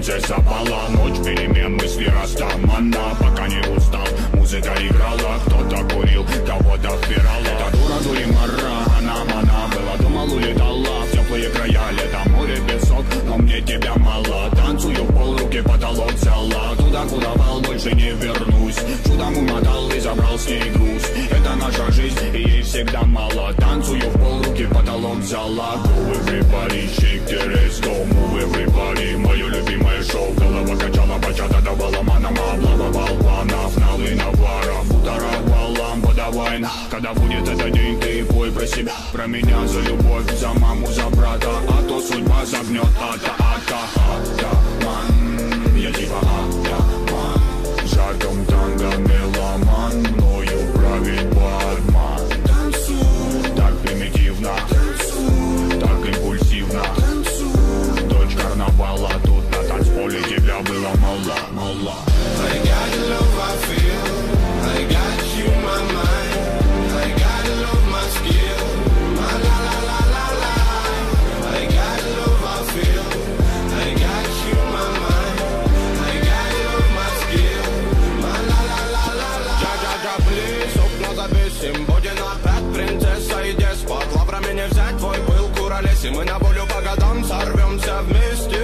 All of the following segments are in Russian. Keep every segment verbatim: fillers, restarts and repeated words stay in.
принцесса пала. Ночь перемен, мысли растамана. Пока не устал, музыка играла. Кто-то курил, кого-то впирала. Эта дура дуримара, она мана была. Думал, улетала в теплые края. Лето, море, песок, но мне тебя мало. Танцую в пол, руки потолок взяла. Туда, куда вал, больше не вернусь. Чудом умотал и забрал с ней груз. Это наша жизнь, и ей всегда мало. Танцую в пол, руки потолок взяла. Go everybody, shake the rest, go move everybody. Мое любимое шоу, голова качала, бачата давала манам. Облава балванов, налы наваров, ударовала, подавай. Когда будет этот день, ты пой про себя, про меня, за любовь, за маму, за брата. А то судьба загнет, ата, ата, атаман. Я типа атаман. В жарком танго меломан, мною правит бармен. Так примитивно, так импульсивно. Дочь карнавала, тут на танцполе тебя было мало, мало. I got the love I feel, I got you in my mind, I got the love my skill, my la la la la la. I got the love I feel, I got you in my mind, I got the love my skill, my la la la la la. Джа-джа-джа, плиз, окна завесим, будет опять принцесса и деспот. Лаврами не взять твой пыл, куролесим, мы на волю по годам сорвемся вместе.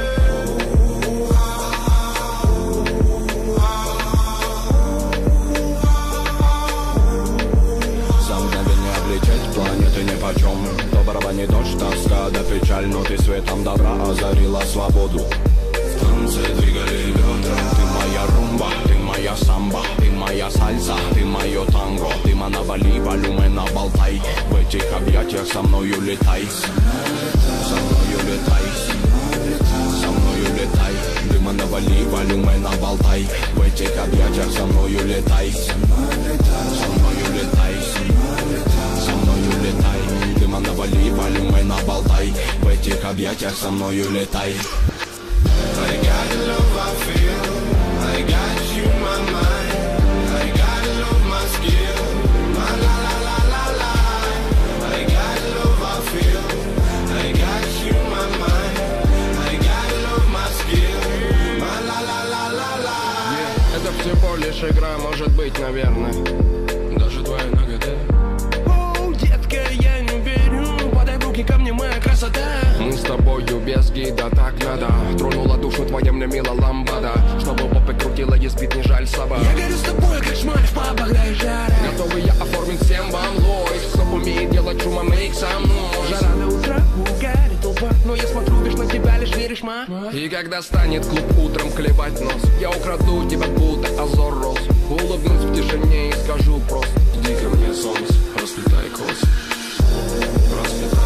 Планеты нипочем, доброго не дождь, тоска да печаль, но ты светом добра озарила свободу. В танце двигали бедра. Ты моя румба, ты моя самба, ты моя сальса, ты мое танго. Ты на Бали, волюмена болтай, в этих объятиях со мною летай. Со мною летай, со мною летай. Дыма на Бали, волюмена болтай, в этих объятиях со мною летай. Со мною летай, со мною летай. Дыма на Бали, волюмена болтай, в этих объятиях со мною летай. I got the love I feel, I got you in my mind, I got the love my skill, my la la la la la. I got the love I feel, I got you in my mind, I got the love my skill, my la la la la la. Yeah. Это всего лишь игра, может быть, наверное, даже твоя нагота. Оу, детка, я не верю, подай в руки ко мне, моя красота. Мы с тобою без гида, так надо. Тронула душу твоя мне мила ламбада. Чтобы попы крутила, и спит не жаль собак. Я горю с тобой, как шмаль в пабах, дай жара. Готовый я оформить всем вам лой. Кто умеет делать шума, мейк со мной. Жара на утро, угарит толпа. Но я смотрю, лишь на тебя, лишь веришь, ма. И когда станет клуб утром клевать нос, я украду тебя, будто озор роз. Улыбнусь в тишине и скажу просто: иди ко мне, солнце, расцветай кос, расцветай.